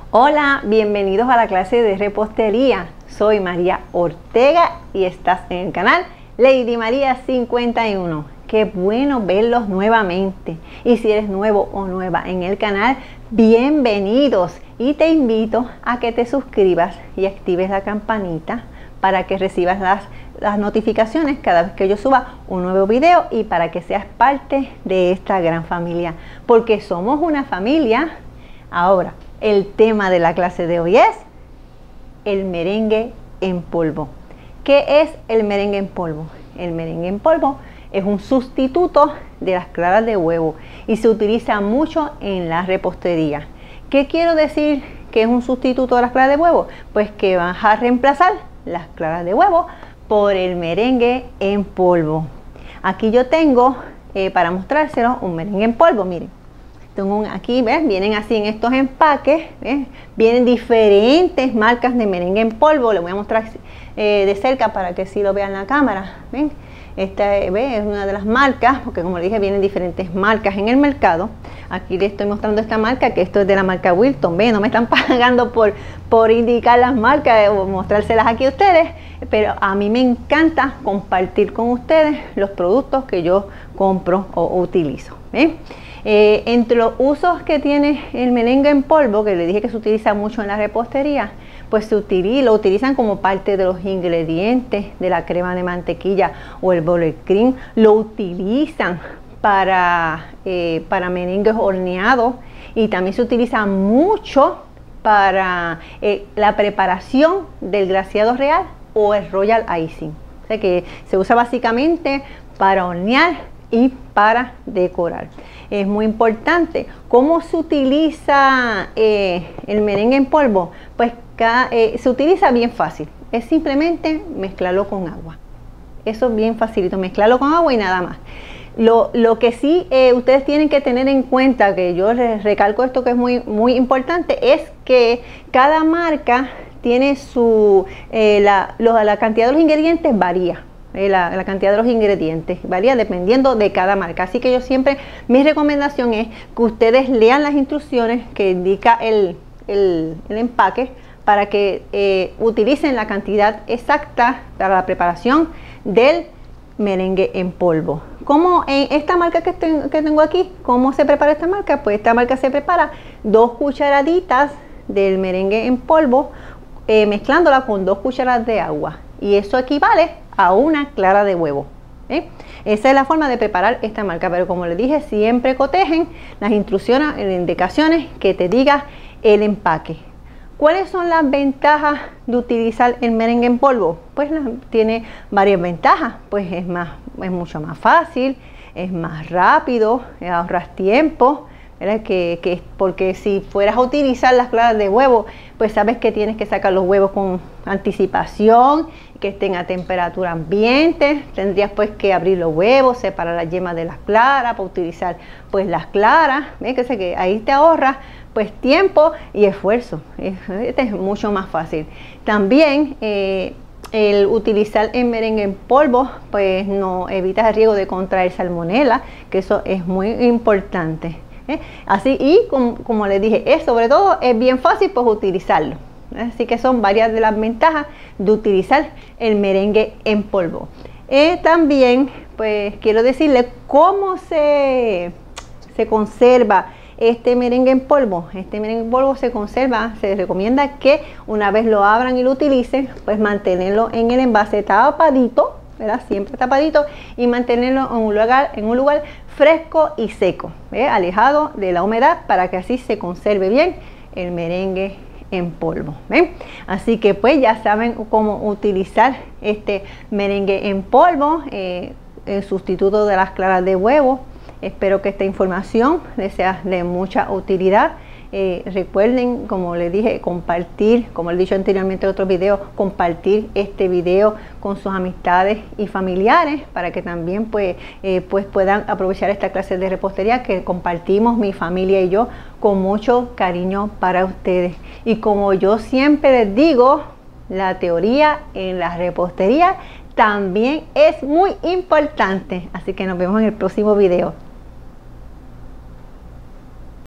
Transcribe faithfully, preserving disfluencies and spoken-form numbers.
Hola, bienvenidos a la clase de repostería. Soy María Ortega y estás en el canal Lady María cincuenta y uno. Qué bueno verlos nuevamente. Y si eres nuevo o nueva en el canal, bienvenidos. Y te invito a que te suscribas y actives la campanita para que recibas las, las notificaciones cada vez que yo suba un nuevo video y para que seas parte de esta gran familia. Porque somos una familia. Ahora, el tema de la clase de hoy es el merengue en polvo. ¿Qué es el merengue en polvo? El merengue en polvo es un sustituto de las claras de huevo y se utiliza mucho en la repostería. ¿Qué quiero decir que es un sustituto de las claras de huevo? Pues que vas a reemplazar las claras de huevo por el merengue en polvo. Aquí yo tengo, eh, para mostrárselo, un merengue en polvo, miren. Tengo un, aquí, ¿ves? Vienen así en estos empaques, ¿ves? Vienen diferentes marcas de merengue en polvo. Les voy a mostrar eh, de cerca para que sí lo vean en la cámara. ¿Ven? Esta, ¿ves? Es una de las marcas, porque como les dije, vienen diferentes marcas en el mercado. Aquí les estoy mostrando esta marca, que esto es de la marca Wilton. ¿Ven? No me están pagando por, por indicar las marcas o mostrárselas aquí a ustedes, pero a mí me encanta compartir con ustedes los productos que yo compro o utilizo. ¿Ven? Eh, entre los usos que tiene el merengue en polvo, que le dije que se utiliza mucho en la repostería, pues se utiliza, lo utilizan como parte de los ingredientes de la crema de mantequilla o el buttercream. Lo utilizan para, eh, para merengues horneados y también se utiliza mucho para eh, la preparación del glaseado real o el royal icing. O sea que se usa básicamente para hornear y para decorar. Es muy importante. ¿Cómo se utiliza eh, el merengue en polvo? Pues cada, eh, se utiliza bien fácil. Es simplemente mezclarlo con agua. Eso es bien facilito, mezclarlo con agua y nada más. Lo, lo que sí eh, ustedes tienen que tener en cuenta, que yo les recalco esto que es muy, muy importante, es que cada marca tiene su, eh, la, lo, la cantidad de los ingredientes varía. La, la cantidad de los ingredientes varía dependiendo de cada marca, así que yo siempre, mi recomendación es que ustedes lean las instrucciones que indica el, el, el empaque para que eh, utilicen la cantidad exacta para la preparación del merengue en polvo. Como en esta marca que, ten, que tengo aquí, ¿cómo se prepara esta marca? Pues esta marca se prepara dos cucharaditas del merengue en polvo eh, mezclándola con dos cucharadas de agua, y eso equivale a una clara de huevo. ¿eh? Esa es la forma de preparar esta marca, pero como les dije, siempre cotejen las instrucciones, las indicaciones que te diga el empaque. ¿Cuáles son las ventajas de utilizar el merengue en polvo? Pues la, tiene varias ventajas. Pues es, más, es mucho más fácil, es más rápido, ahorras tiempo. Que, que porque si fueras a utilizar las claras de huevo, pues sabes que tienes que sacar los huevos con anticipación, que estén a temperatura ambiente. Tendrías pues que abrir los huevos, separar las yemas de las claras para utilizar pues las claras. ¿Ves? Que sé que ahí te ahorras pues tiempo y esfuerzo. Este es mucho más fácil. También eh, el utilizar el merengue en polvo pues no evitas el riesgo de contraer salmonela, que eso es muy importante. ¿Eh? Así, y como, como les dije, es, sobre todo es bien fácil pues utilizarlo. ¿eh? Así que son varias de las ventajas de utilizar el merengue en polvo. Eh, también pues quiero decirles cómo se, se conserva este merengue en polvo. Este merengue en polvo se conserva, se recomienda que una vez lo abran y lo utilicen, pues mantenerlo en el envase tapadito, ¿verdad? Siempre tapadito, y mantenerlo en un lugar, en un lugar fresco y seco, ¿eh? alejado de la humedad, para que así se conserve bien el merengue en polvo. ¿eh? Así que pues ya saben cómo utilizar este merengue en polvo, eh, el sustituto de las claras de huevo. Espero que esta información les sea de mucha utilidad. Eh, recuerden, como les dije, compartir, como les he dicho anteriormente en otros videos, compartir este video con sus amistades y familiares para que también pues, eh, pues puedan aprovechar esta clase de repostería que compartimos mi familia y yo con mucho cariño para ustedes. Y como yo siempre les digo, la teoría en la repostería también es muy importante. Así que nos vemos en el próximo video.